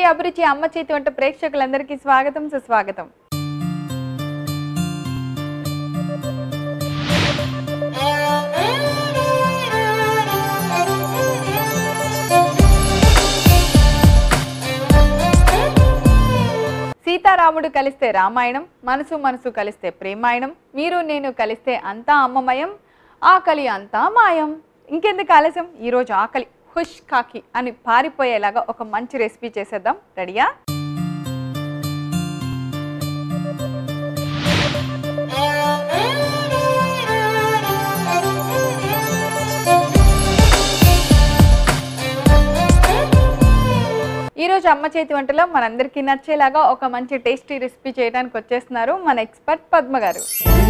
అభిరుచి అమ్మ చేతి వంట ప్రేక్షకులందరికీ స్వాగతం సుస్వాగతం. సీతారాముడు కలిస్తే రామాయణం, మనసు మనసు కలిస్తే ప్రేమాయణం, మీరు నేను కలిస్తే అంతా అమ్మమయం, ఆకలి అంతా మాయం. ఇంకెందుకు ఆలస్యం, ఈరోజు ఆకలి హుష్ కాకి అని పారిపోయేలాగా ఒక మంచి రెసిపీ చేసేద్దాం. రెడీయా? ఈరోజు అమ్మ చేతి వంటలో మనందరికీ నచ్చేలాగా ఒక మంచి టేస్టీ రెసిపీ చేయడానికి వచ్చేస్తున్నారు మన ఎక్స్పర్ట్ పద్మ గారు.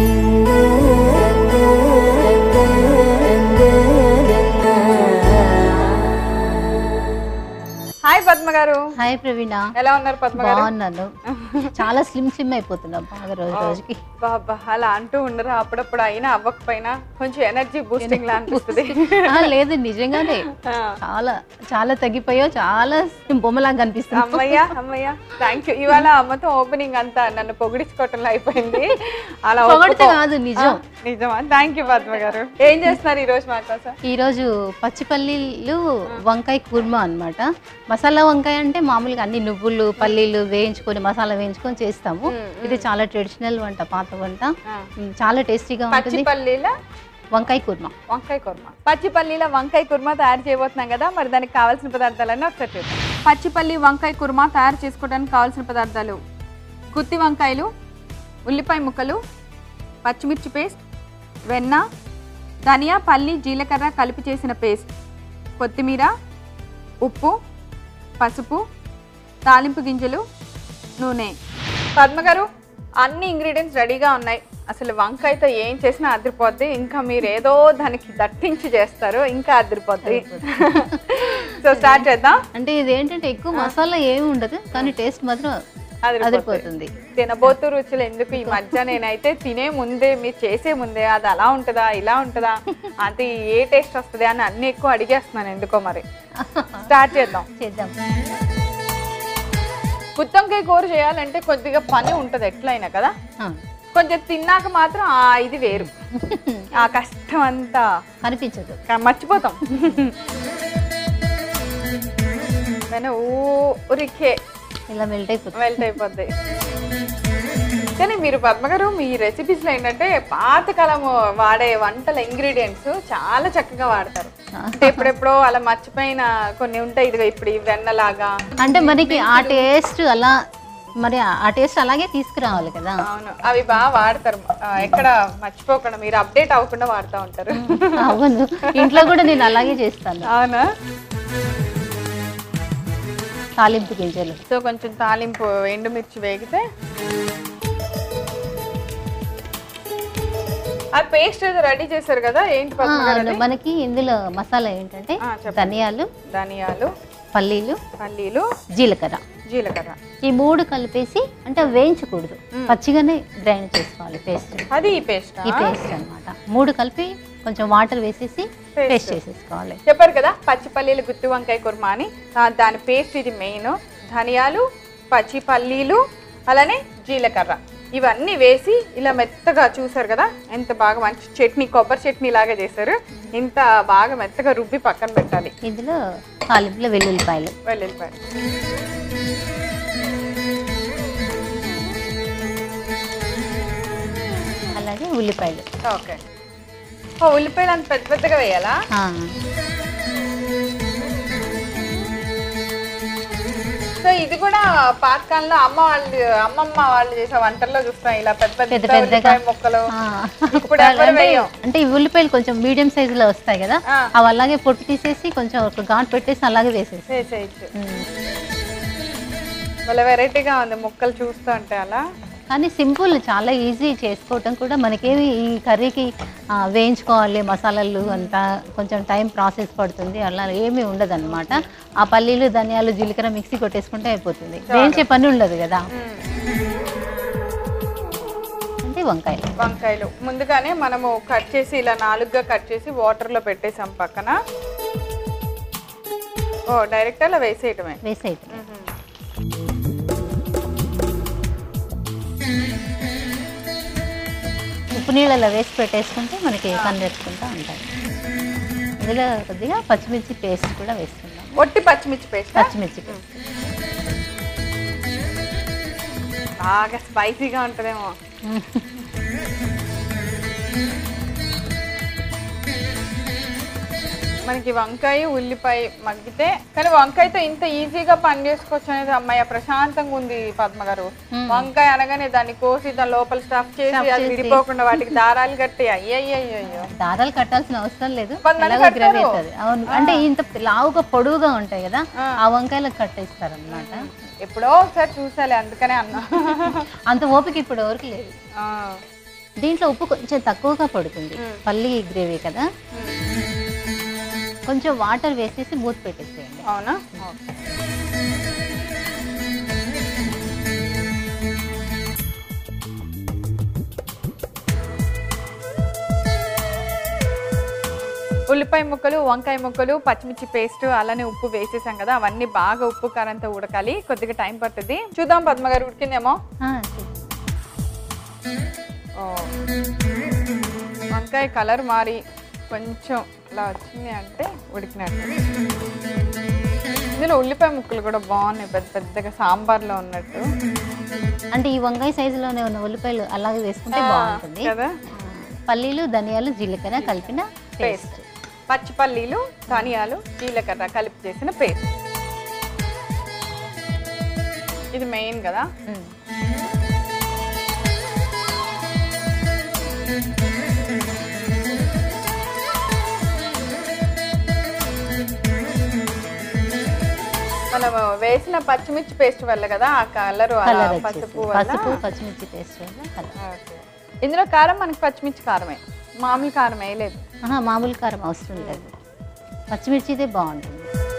హాయ్ పద్మ గారు. హాయ్ ప్రవీణ, ఎలా ఉన్నారు పద్మ గారు? బాగున్నాను. చాలా స్లిమ్ అయిపోతున్నాం బాగా రోజు రోజుకి. బాబా అలా అంటూ ఉండరు, అప్పుడప్పుడు అయినా అవ్వకపోయినా కొంచెం ఎనర్జీ బూస్టింగ్ లా అనిపిస్తుంది. లేదు నిజంగానే చాలా చాలా తగ్గిపోయావు, చాలా బొమ్మలాగా కనిపిస్తుంది. అమ్మయ్యా థ్యాంక్ యూ. ఇవాళ అమ్మతో ఓపెనింగ్ అంతా నన్ను పొగిడించుకోవటంలో అయిపోయింది. అలా పొగడితే కాదు, నిజమా? థ్యాంక్ యూ పద్మ గారు. ఏం చేస్తున్నారు ఈ రోజు మా కోసం? ఈ రోజు పచ్చిపల్లీలు వంకాయ కుర్మా అన్నమాట. మసాలా వంకాయ అంటే మామూలుగా అన్ని నువ్వులు పల్లీలు వేయించుకొని మసాలా వేయించుకొని చేస్తాము. ఇది చాలా ట్రెడిషనల్ వంట, పాత వంట, చాలా టేస్టీగా ఉంటుంది. పచ్చిపల్లీల వంకాయ కుర్మా. పచ్చిపల్లీల వంకాయ కుర్మా తయారు చేయబోతున్నాం కదా, మరి దానికి కావాల్సిన పదార్థాలన్నీ ఒకసారి చూద్దాం. పచ్చిపల్లి వంకాయ కుర్మా తయారు చేసుకోవడానికి కావాల్సిన పదార్థాలు: గుత్తి వంకాయలు, ఉల్లిపాయ ముక్కలు, పచ్చిమిర్చి పేస్ట్, వెన్న, ధనియా పల్లి జీలకర్ర కలిపి చేసిన పేస్ట్, కొత్తిమీర, ఉప్పు, పసుపు, తాలింపు గింజలు, నూనె. పద్మ గారు, అన్ని ఇంగ్రీడియంట్స్ రెడీగా ఉన్నాయి. అసలు వంకాయతో ఏం చేసినా అదిరిపోద్ది. ఇంకా మీరు ఏదో దానికి దట్టించి చేస్తారు, ఇంకా అదిరిపోద్ది. సో స్టార్ట్ చేద్దాం. అంటే ఇది ఏంటంటే ఎక్కువ మసాలా ఏమి ఉండదు, కానీ టేస్ట్ మాత్రం అదిరిపోతుంది. తినబోతు రుచులు ఎందుకు ఈ మధ్య నేనైతే తినే ముందే, మీరు చేసే ముందే అది అలా ఉంటుందా ఇలా ఉంటుందా, అది ఏ టేస్ట్ వస్తుంది అని అన్ని ఎక్కువ అడిగేస్తున్నాను ఎందుకో. మరి స్టార్ట్ చేద్దాం. గుత్తొంకాయ కూర చేయాలంటే కొద్దిగా పని ఉంటుంది ఎట్లయినా కదా, కొంచెం తిన్నాక మాత్రం ఇది వేరు, ఆ కష్టం అంతా కనిపించదు, మర్చిపోతాం. ఊరికే ఇలా మెల్ట్ అయిపోద్ది. కానీ మీరు పద్మగారు మీ రెసిపీస్ లో ఏంటంటే పాతకాలం వాడే వంటల ఇంగ్రీడియంట్స్ చాలా చక్కగా వాడతారు. అంటే ఎప్పుడెప్పుడో అలా మర్చిపోయిన కొన్ని ఉంటాయి, ఇదిగో ఇప్పుడు వెన్నలాగా. అంటే మనకి ఆ టేస్ట్ అలా, మరి ఆ టేస్ట్ అలాగే తీసుకురావాలి కదా. అవును, అవి బాగా వాడతారు, ఎక్కడ మర్చిపోకుండా మీరు అప్డేట్ అవ్వకుండా వాడుతూ ఉంటారు. అవును, ఇంట్లో కూడా నేను అలాగే చేస్తాను. అవునా? తాలింపు గింజలు. సో కొంచెం తాలింపు ఎండుమిర్చి వేగితే ఆ పేస్ట్ ఏదో రెడీ చేశారు కదా, ఏంటి మనకి ఇందులో మసాలా ఏంటంటే ధనియాలు, పల్లీలు, జీలకర్ర. ఈ మూడు కలిపేసి, అంటే వేయించకూడదు, పచ్చిగానే గ్రైండ్ చేసుకోవాలి పేస్ట్. అది ఈ పేస్ట్ అన్నమాట. మూడు కలిపి కొంచెం వాటర్ వేసేసి పేస్ట్ చేసేసుకోవాలి. చెప్పారు కదా పచ్చిపల్లీలు గుత్తి వంకాయ కుర్మా అని, దాని పేస్ట్ ఇది మెయిన్. ధనియాలు, పచ్చిపల్లీలు, అలానే జీలకర్ర ఇవన్నీ వేసి ఇలా మెత్తగా, చూసారు కదా ఎంత బాగా మంచి చట్నీ, కొబ్బరి చట్నీ లాగా చేశారు. ఇంత బాగా మెత్తగా రుబ్బి పక్కన పెట్టాలి. ఇందులో తాలింపులో వెల్లుల్లిపాయలు, అలాగే ఉల్లిపాయలు. ఓకే, ఉల్లిపాయలు అంత పెద్ద పెద్దగా వేయాలా? సో ఇది కూడా పాతకాలంలో అమ్మమ్మ వాళ్ళు చేసే వంటల్లో చూస్తాం, ఇలా పెద్ద పెద్ద ముక్కలు. అంటే ఈ ఉల్లిపాయలు కొంచెం మీడియం సైజు లో వస్తాయి కదా, అవి అలాగే పొట్టు తీసేసి కొంచెం ఒక ఘాటు పెట్టేసి అలాగే వేసేయచ్చు. వాళ్ళ వెరైటీగా ఉంది ముక్కలు చూస్తూ ఉంటే అలా. కానీ సింపుల్, చాలా ఈజీ చేసుకోవటం కూడా. మనకేమి ఈ కర్రీకి వేయించుకోవాలి మసాలాలు అంతా, కొంచెం టైం ప్రాసెస్ పడుతుంది, అలా ఏమీ ఉండదు అనమాట. ఆ పల్లీలు ధనియాలు జీలకర్ర మిక్సీ కొట్టేసుకుంటే అయిపోతుంది, వేయించే పని ఉండదు కదా. అంటే వంకాయలు ముందుగానే మనము కట్ చేసి ఇలా 4గా కట్ చేసి వాటర్లో పెట్టేసాం పక్కన. ఓ డైరెక్ట్ అలా వేసేయటమే. నీళ్ళలో వేసి పెట్టేసుకుంటే మనకి కన్నెత్తుకుంటూ ఉంటాయి. ఇందులో కొద్దిగా పచ్చిమిర్చి పేస్ట్ కూడా వేసుకుందాం. ఒట్టి పచ్చిమిర్చి పేస్ట్. పచ్చిమిర్చి పేస్ట్ బాగా స్పైసీగా ఉంటుందేమో. మనకి వంకాయ ఉల్లిపాయ మగ్గితే, కానీ వంకాయతో ఇంత ఈజీగా పని చేసుకోవచ్చు అనేది అమ్మాయి ప్రశాంతంగా ఉంది పద్మ గారు. వంకాయ అనగానే దాన్ని కోసి దాని లోపల స్టఫ్ చేసి అది విడిపోకుండా వాటికి దారాలు కట్టి అయ్యయ్యో. దారాలు కట్టాల్సిన అవసరం లేదు, గ్రేవీ అవుతుంది. అవును, అంటే ఇంత లావుగా పొడువుగా ఉంటాయి కదా, ఆ వంకాయలకు కట్టేస్తారు అనమాట. ఎప్పుడో ఒకసారి చూసాలి, అందుకనే అన్నా. అంత ఓపిక ఇప్పుడు ఎవరికి లేదు. దీంట్లో ఉప్పు కొంచెం తక్కువగా పడుతుంది, పల్లి గ్రేవీ కదా. కొంచెం వాటర్ వేసేసి మూత పెట్టేసేయండి. అవునా? ఉల్లిపాయ ముక్కలు, వంకాయ ముక్కలు, పచ్చిమిర్చి పేస్ట్, అలానే ఉప్పు వేసేసాం కదా, అవన్నీ బాగా ఉప్పు కారంతో ఉడకాలి. కొద్దిగా టైం పడుతుంది. చూద్దాం పద్మ గారు, ఉడికిందేమో. వంకాయ కలర్ మారి కొంచెం ఇలా వచ్చింది అంటే ఉడికినట్టు. ఇందులో ఉల్లిపాయ ముక్కలు కూడా బాగున్నాయి, పెద్ద పెద్దగా సాంబార్లో ఉన్నట్టు. అంటే ఈ వంకాయ సైజులోనే ఉన్న ఉల్లిపాయలు అలాగే వేసుకుంటే బాగుంటుంది కదా. పల్లీలు, ధనియాలు, జీలకర్ర కలిపిన పేస్ట్. పచ్చిపల్లీలు, ధనియాలు, జీలకర్ర కలిపి చేసిన పేస్ట్. ఇది మెయిన్ కదా. మనం వేసిన పచ్చిమిర్చి పేస్ట్ వల్ల కదా ఆ కలర్, పసుపు, పచ్చిమిర్చి పేస్ట్ వల్ల. ఇందులో కారం మనకి పచ్చిమిర్చి కారమే, మామూలు కారం వేయలేదు. మామూలు కారం అవసరం లేదు, పచ్చిమిర్చిదే బాగుంటుంది.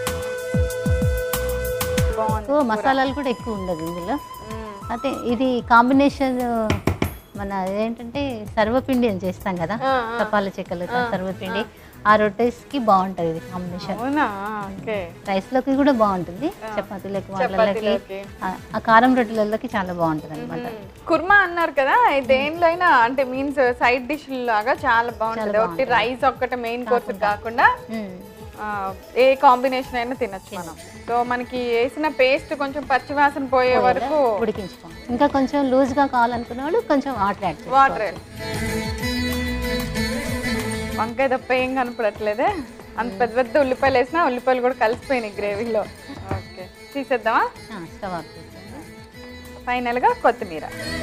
మసాలాలు కూడా ఎక్కువ ఉండదు ఇందులో. అంటే ఇది కాంబినేషన్ మన ఏంటంటే సర్వపిండి అని చేస్తాం కదా, తపాల చెక్కలు, సర్వపిండి, ఆ రొట్టెస్కి బాగుంటుంది ఇది కాంబినేషన్. రైస్లోకి కూడా బాగుంటుంది, చపాతీలకి, వాళ్ళకి, ఆ కారం రొట్టెలకి చాలా బాగుంటుంది అనమాట. కుర్మా అన్నారు కదా, దేనిలో అయినా అంటే మీన్స్ సైడ్ డిష్ లాగా చాలా బాగుంటుంది. ఒకటి రైస్ ఒక్కటే మెయిన్ కోర్స్ కాకుండా ఏ కాంబినేషన్ అయినా తినచ్చు మనం. సో మనకి వేసిన పేస్ట్ కొంచెం పచ్చివాసన పోయే వరకు ఉడికించుకోండి. ఇంకా కొంచెం లూజ్గా కావాలనుకున్న వాళ్ళు కొంచెం వాటర్ యాడ్. వంకాయ తప్ప ఏం కనపడట్లేదే, అంత పెద్ద పెద్ద ఉల్లిపాయలు వేసినా ఉల్లిపాయలు కూడా కలిసిపోయినాయి గ్రేవీలో. ఓకే, తీసేద్దామా? స్టవ్ ఆఫ్ చేసేయండి. ఫైనల్గా కొత్తిమీర.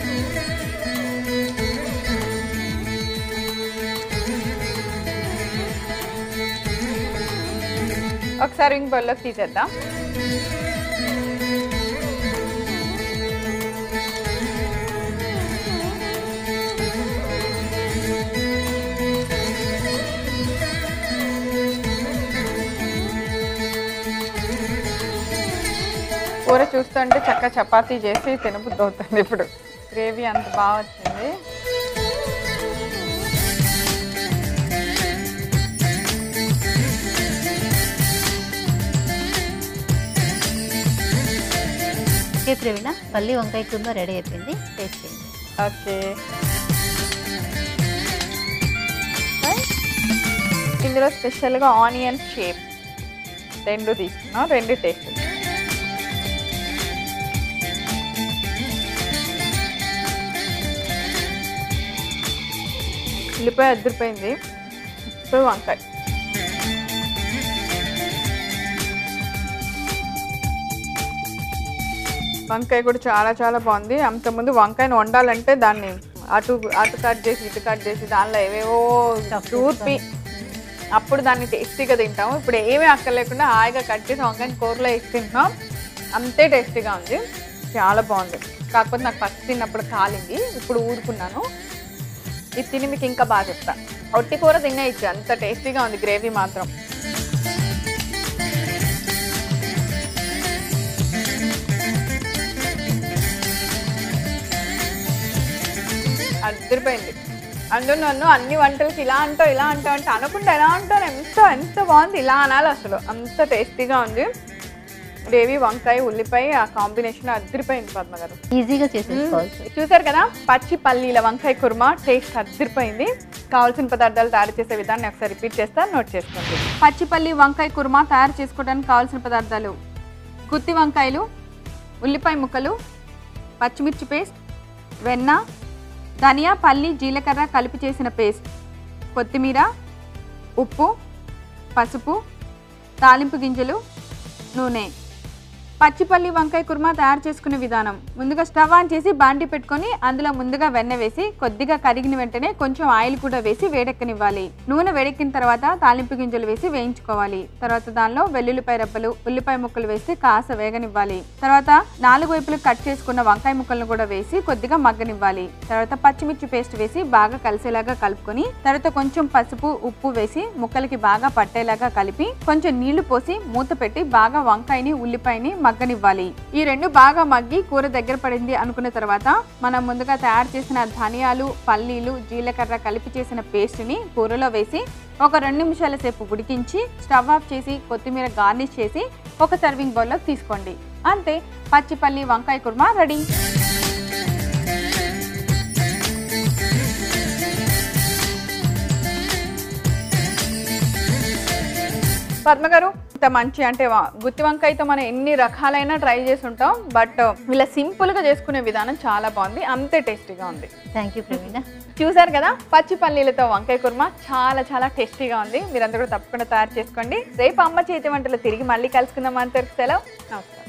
ఒక సర్వింగ్ బౌల్లోకి తీసేద్దాం. కూర చూస్తుంటే చక్క చపాతీ చేసి తినబుద్ధి అవుతుంది. ఇప్పుడు గ్రేవీ అంత బాగా వచ్చింది. ఓకే ప్రవీణ, పల్లి వంకాయ కుర్మా రెడీ అయిపోయింది, టేస్ట్ చేయండి. ఓకే, ఇందులో స్పెషల్గా ఆనియన్ షేప్ 2 తీసుకున్నాం, 2 టేస్ట్. ఉల్లిపాయ అద్దరిపోయింది. ఇప్పుడు వంకాయ. వంకాయ కూడా చాలా చాలా బాగుంది. అంతకుముందు వంకాయను వండాలంటే దాన్ని అటు కట్ చేసి ఇటు కట్ చేసి దానిలో ఏవేవో చూపి అప్పుడు దాన్ని టేస్టీగా తింటాము. ఇప్పుడు ఏమీ అక్కర్లేకుండా హాయిగా కట్ చేసి వంకాయని కూరలో వేసి తింటున్నాం, అంతే టేస్టీగా ఉంది, చాలా బాగుంది. కాకపోతే నాకు ఫస్ట్ తిన్నప్పుడు కాలింది, ఇప్పుడు ఊరుకున్నాను. ఇది తిని మీకు ఇంకా బాగా చెప్తా. ఒట్టి కూర తినేయచ్చు, అంత టేస్టీగా ఉంది గ్రేవీ మాత్రం. అదిరిపోయింది. అందులో నన్ను అన్ని వంటలకి ఇలా అంటావు అంటే అనకుండా ఎలా అంటాను, ఎంత బాగుంది, ఇలా అనాలి అసలు, అంత టేస్టీగా ఉంది. గ్రేవీ వంకాయ ఉల్లిపాయ ఆ కాంబినేషన్ అద్దరిపోయింది పద్మ గారు. ఈజీగా చేసేసుకోవచ్చు. చూసారు కదా పచ్చి పల్లీల వంకాయ కుర్మా టేస్ట్ అద్దరిపోయింది. కావాల్సిన పదార్థాలు తయారు చేసే విధాన్ని ఒకసారి రిపీట్ చేస్తా, నోట్ చేసుకోండి. పచ్చిపల్లి వంకాయ కుర్మా తయారు చేసుకోవడానికి కావాల్సిన పదార్థాలు: గుత్తి వంకాయలు, ఉల్లిపాయ ముక్కలు, పచ్చిమిర్చి పేస్ట్, వెన్న, ధనియా పల్లి జీలకర్ర కలిపి చేసిన పేస్ట్, కొత్తిమీర, ఉప్పు, పసుపు, తాలింపు గింజలు, నూనె. పచ్చిపల్లి వంకాయ కుర్మా తయారు చేసుకునే విధానం: ముందుగా స్టవ్ ఆన్ చేసి బాండి పెట్టుకొని అందులో ముందుగా వెన్న వేసి కొద్దిగా కరిగిన వెంటనే కొంచెం ఆయిల్ కూడా వేసి వేడెక్కనివ్వాలి. నూనె వేడెక్కిన తర్వాత తాలింపు గింజలు వేసి వేయించుకోవాలి. తర్వాత దానిలో వెల్లుల్లిపాయ రెబ్బలు, ఉల్లిపాయ ముక్కలు వేసి కాస్త వేగనివ్వాలి. తర్వాత 4 వైపులు కట్ చేసుకున్న వంకాయ ముక్కలను కూడా వేసి కొద్దిగా మగ్గనివ్వాలి. తర్వాత పచ్చిమిర్చి పేస్ట్ వేసి బాగా కలిసేలాగా కలుపుకొని తర్వాత కొంచెం పసుపు ఉప్పు వేసి ముక్కలకి బాగా పట్టేలాగా కలిపి కొంచెం నీళ్లు పోసి మూత పెట్టి బాగా వంకాయని ఉల్లిపాయని మగ్గనివ్వాలి. ఈ రెండు బాగా మగ్గి కూర దగ్గర పడింది అనుకున్న తర్వాత మనం ముందుగా తయారు చేసిన ధనియాలు పల్లీలు జీలకర్ర కలిపి చేసిన పేస్ట్ని కూరలో వేసి ఒక 2 నిమిషాల సేపు ఉడికించి స్టవ్ ఆఫ్ చేసి కొత్తిమీర గార్నిష్ చేసి ఒక సర్వింగ్ బౌల్లోకి తీసుకోండి. అంతే, పచ్చిపల్లి వంకాయ కుర్మా రెడీ. పద్మ గారు, ఇంత మంచి అంటే గుత్తి వంకాయతో మనం ఎన్ని రకాలైనా ట్రై చేసి ఉంటాం, బట్ ఇలా సింపుల్గా చేసుకునే విధానం చాలా బాగుంది, అంతే టేస్టీగా ఉంది. Thank you Praveena. చూసారు కదా పచ్చి పల్లీలతో వంకాయ కుర్మా చాలా చాలా టేస్టీగా ఉంది. మీరందరూ కూడా తప్పకుండా తయారు చేసుకోండి. రేపు అమ్మ చేతి వంటలు తిరిగి మళ్ళీ కలుసుకుందాం. అంతవరకు సెలవు, నమస్కారం.